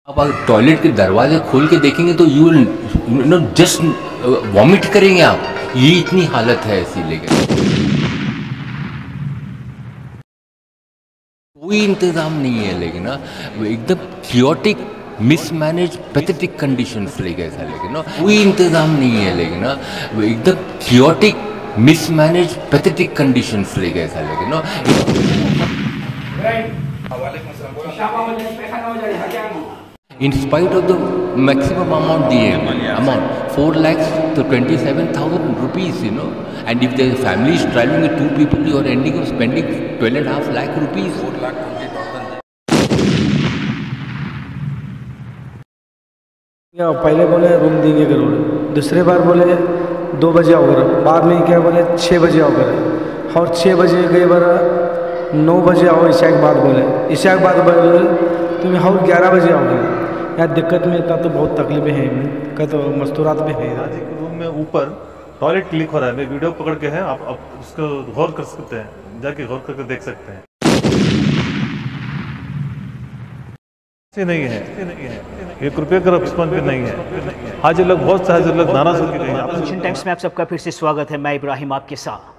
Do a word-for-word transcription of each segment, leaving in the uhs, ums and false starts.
आप अगर टॉयलेट के दरवाजे खोल के देखेंगे तो you will know just vomit करेंगे आप, ये इतनी हालत है ऐसी। लेकिन कोई इंतज़ाम नहीं है, लेकिन ना एकदम थियोटिक मिसमैनेज पैथेटिक कंडीशंस लेके ऐसा। लेकिन ना कोई इंतज़ाम नहीं है, लेकिन ना एकदम थियोटिक मिसमैनेज पैथेटिक कंडीशंस लेके ऐसा। लेकिन ना in spite of the maximum amount diye amount four lakhs to twenty-seven thousand rupees, you know, and if the family is traveling with two people, you are ending up spending twelve and a half lakh rupees. four lakh twenty thousand. या पहले बोले room देंगे करोड़, दूसरे बार बोले दो बजे आओ घर, बाद में क्या बोले छः बजे आओ घर, और छः बजे गए बार नौ बजे आओ ईशा के बाद बोले, ईशा के बाद बोले तुम और ग्यारह बजे आओगे। यार दिक्कत में इतना तो बहुत तकलीफें हैं, का तो मस्तूरात में है। आज एक रूम में ऊपर टॉयलेट क्लिक हो रहा है, मैं वीडियो पकड़ के है, आप, आप उसको गौर कर सकते हैं, जाके गौर करके देख सकते हैं। से नहीं है, नहीं है, एक रुपये का रिस्पॉन्स भी नहीं है। हाजिर लोग बहुत से हाजिर लोग नाराज होकर गए हैं। एशियन टाइम्स में आप सबका फिर से स्वागत है, मैं इब्राहिम आपके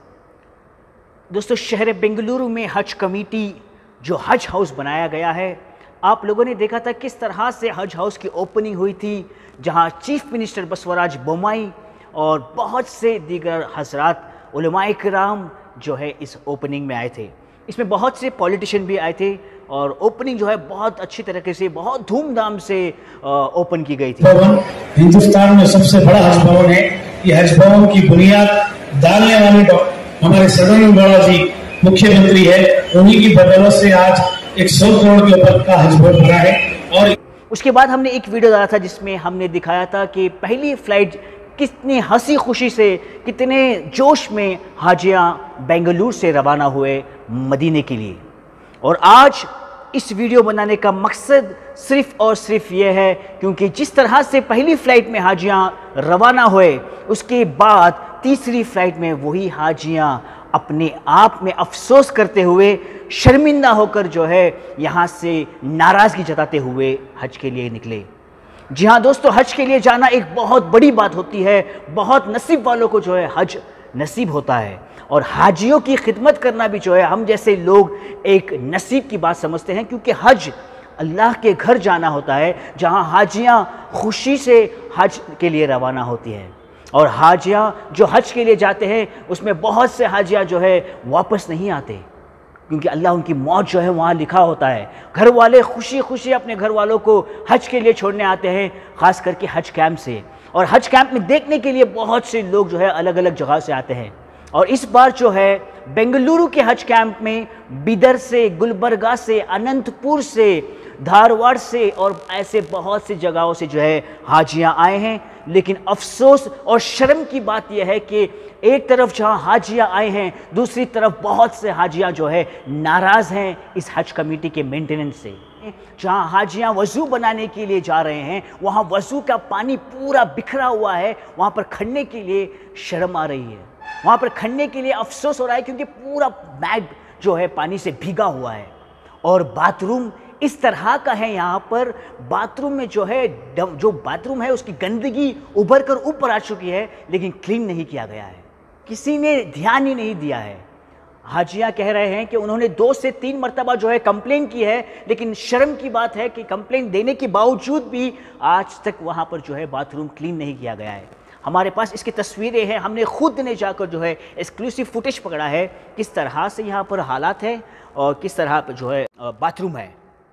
साथ। दोस्तों, शहर बेंगलुरु में हज कमेटी जो हज हाउस बनाया गया है, आप लोगों ने देखा था किस तरह से हज हाउस की ओपनिंग हुई थी, जहां चीफ मिनिस्टर बसवराज बोम्माई और बहुत से दीगर हजरात उलमाए किराम जो है इस ओपनिंग में आए थे। इसमें बहुत से पॉलिटिशियन भी आए थे और ओपनिंग जो है बहुत अच्छी तरीके से, बहुत धूमधाम से ओपन की गई थी। भवन हिंदुस्तान में सबसे बड़ा हज भवन है। ये हज भवन की बुनियाद डालने वाले हमारे सदानंद गौड़ा जी मुख्यमंत्री है, उन्हीं की बदौलत से आज एक सौ करोड़ के ऊपर का हज भवन बना है। और उसके बाद हमने एक वीडियो डाला था जिसमें हमने दिखाया था कि पहली फ्लाइट कितनी हंसी खुशी से, कितने जोश में हाजियां बेंगलुरु से रवाना हुए मदीने के लिए। और आज इस वीडियो बनाने का मकसद सिर्फ और सिर्फ ये है क्योंकि जिस तरह से पहली फ्लाइट में हाजियां रवाना हुए, उसके बाद तीसरी फ्लाइट में वही हाजियां अपने आप में अफसोस करते हुए, शर्मिंदा होकर जो है यहाँ से नाराज़गी जताते हुए हज के लिए निकले। जी हाँ दोस्तों, हज के लिए जाना एक बहुत बड़ी बात होती है, बहुत नसीब वालों को जो है हज नसीब होता है। और हाजियों की खिदमत करना भी जो है हम जैसे लोग एक नसीब की बात समझते हैं, क्योंकि हज अल्लाह के घर जाना होता है, जहाँ हाजियाँ खुशी से हज के लिए रवाना होती हैं। और हाजियाँ जो हज के लिए जाते हैं उसमें बहुत से हाजियाँ जो है वापस नहीं आते, क्योंकि अल्लाह उनकी मौत जो है वहाँ लिखा होता है। घर वाले खुशी खुशी अपने घर वालों को हज के लिए छोड़ने आते हैं, ख़ास करके हज कैंप से। और हज कैंप में देखने के लिए बहुत से लोग जो है अलग अलग जगह से आते हैं। और इस बार जो है बेंगलुरु के हज कैंप में बिदर से, गुलबर्गा से, अनंतपुर से, धारवाड़ से और ऐसे बहुत सी जगहों से जो है हाजियाँ आए हैं। लेकिन अफसोस और शर्म की बात यह है कि एक तरफ जहाँ हाजियाँ आए हैं, दूसरी तरफ बहुत से हाजियाँ जो है नाराज़ हैं इस हज कमेटी के मेंटेनेंस से। जहाँ हाजियाँ वज़ू बनाने के लिए जा रहे हैं, वहाँ वज़ू का पानी पूरा बिखरा हुआ है, वहाँ पर खड़ने के लिए शर्म आ रही है, वहाँ पर खड़ने के लिए अफसोस हो रहा है, क्योंकि पूरा बैग जो है पानी से भीगा हुआ है। और बाथरूम इस तरह का है, यहाँ पर बाथरूम में जो है जो बाथरूम है उसकी गंदगी उभर कर ऊपर आ चुकी है, लेकिन क्लीन नहीं किया गया है, किसी ने ध्यान ही नहीं दिया है। हाजियाँ कह रहे हैं कि उन्होंने दो से तीन मरतबा जो है कंप्लेन की है, लेकिन शर्म की बात है कि कंप्लेन देने के बावजूद भी आज तक वहाँ पर जो है बाथरूम क्लीन नहीं किया गया है। हमारे पास इसकी तस्वीरें हैं, हमने खुद ने जाकर जो है एक्सक्लूसिव फुटेज पकड़ा है किस तरह से यहाँ पर हालात है और किस तरह पर जो है बाथरूम है।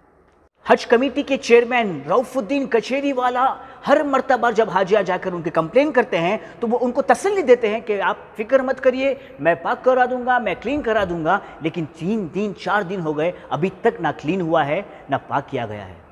हज कमेटी के चेयरमैन रऊफुद्दीन कचेरीवाला हर मरतबा जब हाजिया जाकर उनके कंप्लेन करते हैं तो वो उनको तसल्ली देते हैं कि आप फिक्र मत करिए, मैं पाक करा दूंगा, मैं क्लीन करा दूंगा। लेकिन तीन दिन चार दिन हो गए, अभी तक ना क्लीन हुआ है ना पाक किया गया है।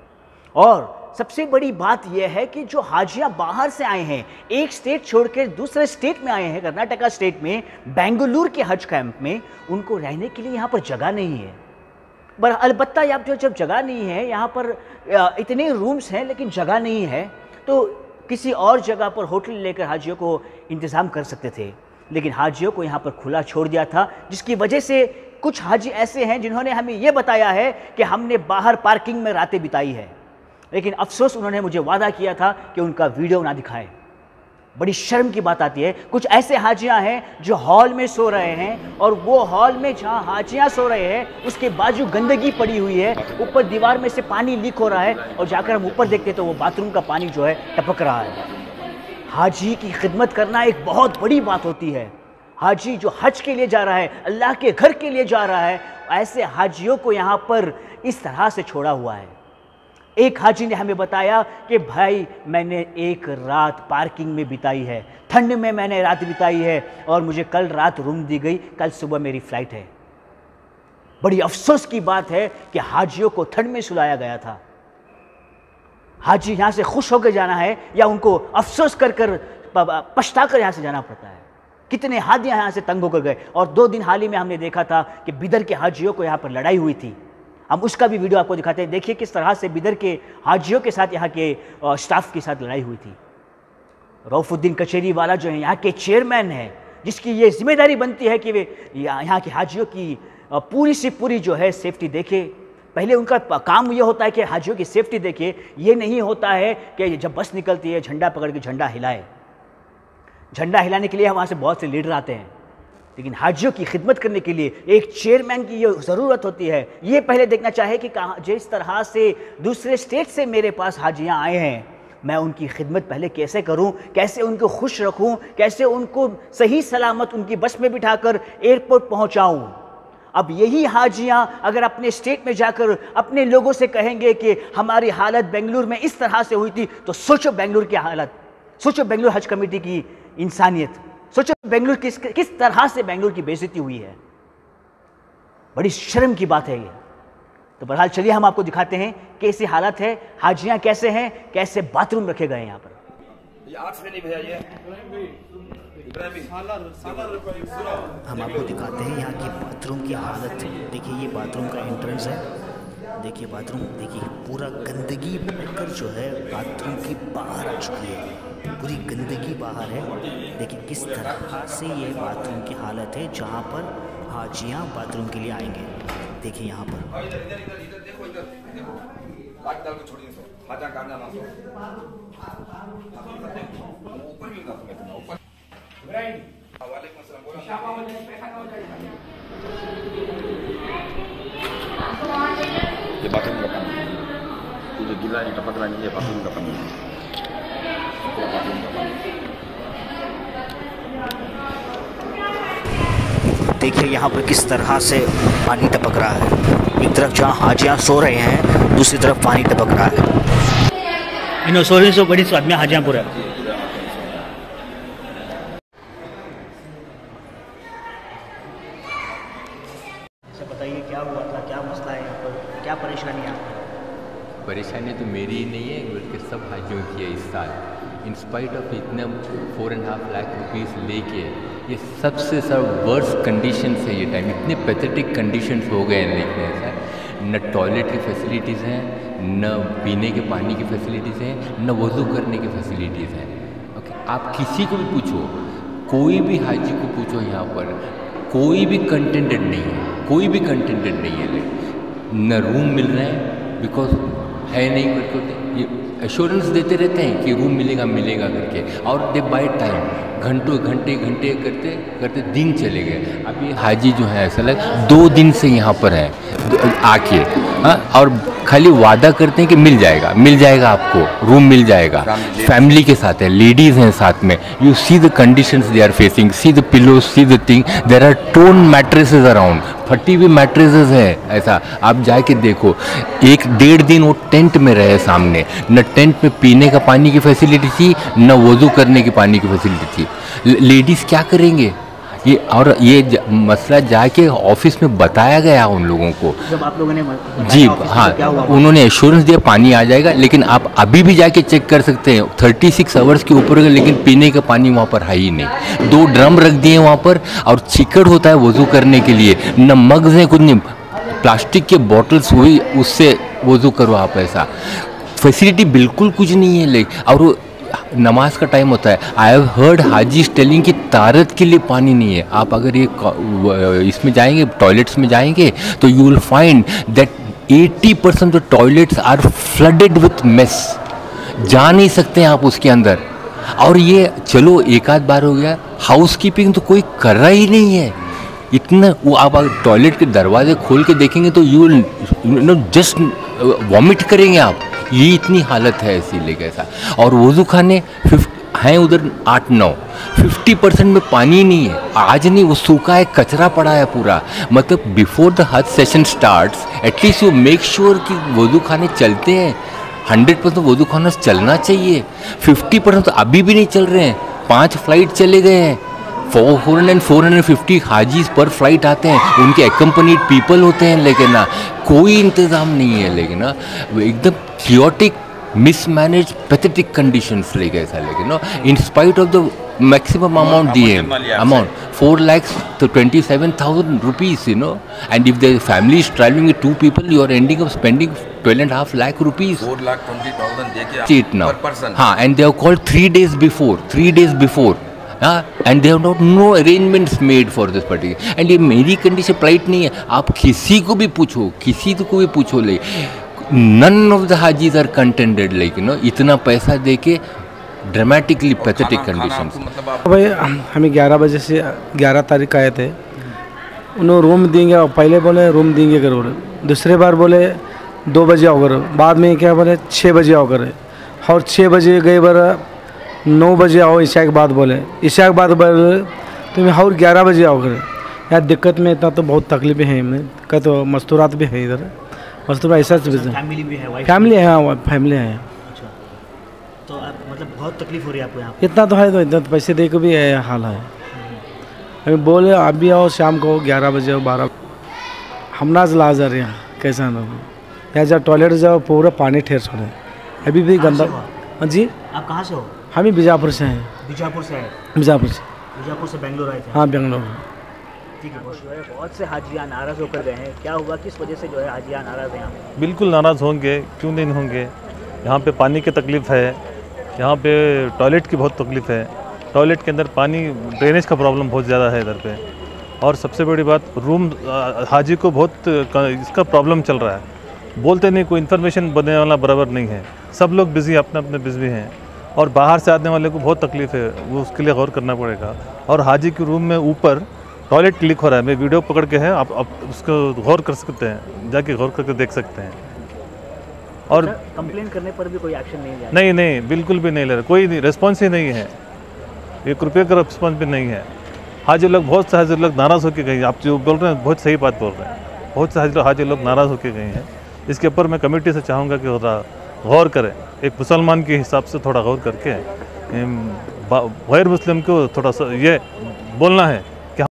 और सबसे बड़ी बात यह है कि जो हाजिया बाहर से आए हैं, एक स्टेट छोड़कर दूसरे स्टेट में आए हैं, कर्नाटका स्टेट में बेंगलुरु के हज कैंप में, उनको रहने के लिए यहाँ पर जगह नहीं है। पर अलबत्ता यहाँ पर जब जगह नहीं है, यहाँ पर इतने रूम्स हैं लेकिन जगह नहीं है, तो किसी और जगह पर होटल लेकर हाजियों को इंतज़ाम कर सकते थे। लेकिन हाजियों को यहाँ पर खुला छोड़ दिया था, जिसकी वजह से कुछ हाजी ऐसे हैं जिन्होंने हमें ये बताया है कि हमने बाहर पार्किंग में रातें बिताई है। लेकिन अफसोस उन्होंने मुझे वादा किया था कि उनका वीडियो ना दिखाएं। बड़ी शर्म की बात आती है, कुछ ऐसे हाजियां हैं जो हॉल में सो रहे हैं और वो हॉल में जहां हाजियां सो रहे हैं उसके बाजू गंदगी पड़ी हुई है, ऊपर दीवार में से पानी लीक हो रहा है और जाकर हम ऊपर देखते तो वो बाथरूम का पानी जो है टपक रहा है। हाजी की खिदमत करना एक बहुत बड़ी बात होती है। हाजी जो हज के लिए जा रहा है, अल्लाह के घर के लिए जा रहा है, ऐसे हाजियों को यहाँ पर इस तरह से छोड़ा हुआ है। एक हाजी ने हमें बताया कि भाई मैंने एक रात पार्किंग में बिताई है, ठंड में मैंने रात बिताई है और मुझे कल रात रूम दी गई, कल सुबह मेरी फ़्लाइट है। बड़ी अफसोस की बात है कि हाजियों को ठंड में सुलाया गया था। हाजी यहाँ से खुश होकर जाना है या उनको अफसोस कर कर पछता कर यहाँ से जाना पड़ता है। कितने हाजियाँ यहाँ से तंग होकर गए। और दो दिन हाल ही में हमने देखा था कि बिदर के हाजियों को यहाँ पर लड़ाई हुई थी, हम उसका भी वीडियो आपको दिखाते हैं। देखिए किस तरह से बिदर के हाजियों के साथ यहाँ के स्टाफ के साथ लड़ाई हुई थी। रऊफुद्दीन कचेरी वाला जो है यहाँ के चेयरमैन है, जिसकी ये जिम्मेदारी बनती है कि वे यहाँ के हाजियों की पूरी से पूरी जो है सेफ्टी देखे। पहले उनका काम ये होता है कि हाजियों की सेफ्टी देखे, ये नहीं होता है कि जब बस निकलती है झंडा पकड़ के झंडा हिलाए। झंडा हिलाने के लिए वहाँ से बहुत से लीडर आते हैं, लेकिन हाजियों की खिदमत करने के लिए एक चेयरमैन की ये ज़रूरत होती है। ये पहले देखना चाहे कि कहाँ जिस तरह से दूसरे स्टेट से मेरे पास हाजियाँ आए हैं, मैं उनकी खिदमत पहले कैसे करूं, कैसे उनको खुश रखूं, कैसे उनको सही सलामत उनकी बस में बिठाकर एयरपोर्ट पहुंचाऊं। अब यही हाजियां अगर अपने स्टेट में जाकर अपने लोगों से कहेंगे कि हमारी हालत बेंगलुरु में इस तरह से हुई थी, तो सोचो बेंगलुरु की हालत, सोचो बेंगलुरु हज कमेटी की इंसानियत, सोचो बेंगलुरु किस किस तरह से बेंगलुरु की बेइज्जती हुई है। बड़ी शर्म की बात है ये। तो बहरहाल चलिए हम आपको दिखाते हैं कैसी हालत है, हाजियां कैसे हैं, कैसे बाथरूम रखे गए हैं यहाँ पर। हम आपको दिखाते हैं यहाँ की बाथरूम की हालत। देखिए ये बाथरूम का एंट्रेंस है, देखिए बाथरूम, देखिए पूरा गंदगी भरकर जो है बाथरूम की बाहर आ चुकी है, पूरी गंदगी बाहर है। देखिए किस तरह से ये बाथरूम की हालत है जहाँ पर हाजियाँ बाथरूम के लिए आएंगे। देखिए यहाँ पर ये बाथरूम का पानी, ये जो गीला टपक रहा है ये बाथरूम का पानी है, ये बाथरूम का पानी। देखिए यहाँ पर किस तरह से पानी टपक रहा है। एक तरफ जहाँ हाजियाँ सो रहे हैं, दूसरी तरफ पानी टपक रहा है। इन सोने से बड़ी स्वाद में हाजियाँ पूरा बताइए क्या हुआ था, क्या मसला है यहाँ पर, क्या परेशानी है आपको? परेशानी तो मेरी ही नहीं है बल्कि सब हाजियों की है इस साल। इन स्पाइट ऑफ इतने four and half lakh rupees लेके ये सबसे सब वर्स्ट कंडीशन है ये टाइम, इतने पैथेटिक कंडीशंस हो गए हैं। देखने सर न टॉयलेट की फैसिलिटीज़ हैं, न पीने के पानी की फैसिलिटीज़ हैं, न वज़ू करने की फैसिलिटीज़ हैं। ओके, आप किसी को भी पूछो, कोई भी हाजी को पूछो यहाँ पर कोई भी कंटेंटेड नहीं है, कोई भी कंटेंटेड नहीं है। न रूम मिल रहे हैं बिकॉज है नहीं करके, ये एश्योरेंस देते रहते हैं कि रूम मिलेगा मिलेगा करके, और दे बाय टाइम घंटों घंटे घंटे करते करते दिन चले गए। अभी हाजी जो है ऐसा लग दो दिन से यहाँ पर है आके, हाँ, और खाली वादा करते हैं कि मिल जाएगा मिल जाएगा आपको रूम मिल जाएगा। फैमिली के साथ है, लेडीज़ हैं साथ में। You see the conditions they are facing, see the pillow, see the thing, there are torn mattresses around, फटी हुई मैट्रेसेस है। ऐसा आप जाके देखो, एक डेढ़ दिन वो टेंट में रहे सामने, न टेंट में पीने का पानी की फैसिलिटी थी, न वज़ू करने की पानी की फैसिलिटी थी। लेडीज़ क्या करेंगे ये, और ये ज, मसला जाके ऑफिस में बताया गया उन लोगों को। जब आप लोगों ने जी हाँ, उन्होंने एश्योरेंस दिया पानी आ जाएगा, लेकिन आप अभी भी जाके चेक कर सकते हैं थर्टी सिक्स आवर्स के ऊपर, लेकिन पीने का पानी वहाँ पर है ही नहीं। दो ड्रम रख दिए वहाँ पर, और चिकड़ होता है वज़ू करने के लिए, न मग्स हैं कुछ नहीं, प्लास्टिक के बॉटल्स हुई उससे वज़ू करो आप। ऐसा फैसिलिटी बिल्कुल कुछ नहीं है। ले और नमाज का टाइम होता है, आई हैव हर्ड हाजी टेलिंग कि तारत के लिए पानी नहीं है। आप अगर ये इसमें जाएंगे, टॉयलेट्स में जाएंगे, तो you will find that eighty percent the toilets are flooded with mess, जा नहीं सकते हैं आप उसके अंदर। और ये चलो एक आध बार हो गया, हाउस कीपिंग तो कोई कर रहा ही नहीं है। इतना वो आप टॉयलेट के दरवाजे खोल के देखेंगे तो यू नो जस्ट वॉमिट करेंगे आप, ये इतनी हालत है इसीलिए कैसा। और वज़ू खाने फिफ्ट हैं उधर आठ नौ, फिफ्टी परसेंट में पानी नहीं है, आज नहीं, वो सूखा है, कचरा पड़ा है पूरा। मतलब बिफोर द हज session starts at least you make sure कि वज़ू खाने चलते हैं, हंड्रेड परसेंट वज़ू खाना चलना चाहिए। फिफ्टी परसेंट तो अभी भी नहीं चल रहे हैं, पाँच फ्लाइट चले गए हैं, four hundred and four hundred fifty हाजीज पर फ्लाइट आते हैं, उनके एक्कम्पनीड पीपल होते हैं, लेकिन ना कोई इंतज़ाम नहीं है, लेकिन ना एकदम क्योटिक मिसमैनेज पैथेटिक कंडीशंस लेके ऐसा। लेकिन no in spite of the maximum amount दिए अमाउंट फोर लैक्स तो twenty seven thousand rupees you know, and if the family is travelling with two people you are ending up spending twelve and half lakh rupees four lakh twenty thousand देके it now. Per person. हाँ, and they have called three days before three days before and they have not no arrangements made for this particular. And ये मेरी condition flight नहीं है, आप किसी को भी पूछो, किसी को भी पूछो, ले नन ऑफ द हाजीज are contented, like you know इतना पैसा दे के ड्रामेटिकली पैथेटिक कंडीशन। भाई हमें ग्यारह बजे से ग्यारह तारीख आए थे, उन्होंने रूम देंगे, पहले बोले रूम देंगे करोड़, दूसरे बार बोले दो बजे आओ करो, बाद में क्या बोले छः बजे आओ करे, और छः बजे गए बार नौ बजे आओ ईशा के बाद बोले, ईशा के बाद बोले तो मैं और ग्यारह बजे आओ करे। यार दिक्कत में इतना तो बहुत तकलीफें हैं, हमें का तो मस्तूरात भी है इधर, मस्तूरा ऐसा फैमिली भी है, वाइफ फैमिली है, हाँ फैमिली है। अच्छा, तो आप मतलब बहुत तकलीफ हो रही है आपको यहाँ? इतना तो है, तो इतना तो पैसे दे के भी है हाल है। हमें बोले आप भी आओ शाम को ग्यारह बजे आओ बारह, हम ना ला जा रहे हैं कैसा ना हो, यहाँ जाओ टॉयलेट जाओ पूरा पानी ठेर छोड़े, अभी भी गंदा। हाँ जी, आप कहाँ से हो? हम ही बीजापुर से हैं। बीजापुर से है? बीजापुर से। बीजापुर से बेंगलोर आए थे? हाँ बेंगलोर। ठीक है, जो है बहुत से हाजियाँ नाराज़ होकर गए हैं, क्या हुआ, किस वजह से जो है हाजियाँ नाराज़ हैं यहाँ पे? बिल्कुल नाराज़ होंगे, क्यों नहीं होंगे। यहाँ पे पानी की तकलीफ़ है, यहाँ पे टॉयलेट की बहुत तकलीफ़ है, टॉयलेट के अंदर पानी ड्रेनेज का प्रॉब्लम बहुत ज़्यादा है इधर पे। और सबसे बड़ी बात रूम, हाजी को बहुत इसका प्रॉब्लम चल रहा है, बोलते नहीं, कोई इन्फॉर्मेशन बनने वाला बराबर नहीं है, सब लोग बिज़ी अपने अपने बिज़ी हैं, और बाहर से आने वाले को बहुत तकलीफ़ है, वो उसके लिए गौर करना पड़ेगा। और हाजी के रूम में ऊपर टॉयलेट लीक हो रहा है, मैं वीडियो पकड़ के है, आप, आप उसको गौर कर सकते हैं, जाके गौर करके देख सकते हैं। और कंप्लेन करने पर भी कोई एक्शन नहीं लिया? नहीं नहीं, बिल्कुल भी नहीं ले रहा, कोई नहीं, रिस्पॉन्स ही नहीं है, एक रुपये का रिस्पॉन्स भी नहीं है। हाजी लोग, बहुत से हाजी लोग नाराज़ होकर गए हैं, आप जो बोल रहे हैं बहुत सही बात बोल रहे हैं, बहुत से हाजी लोग हाजी लोग नाराज़ होकर गए हैं। इसके ऊपर मैं कमेटी से चाहूँगा कि थोड़ा गौर करें, एक मुसलमान के हिसाब से थोड़ा गौर करके गैर मुस्लिम को थोड़ा सा ये बोलना है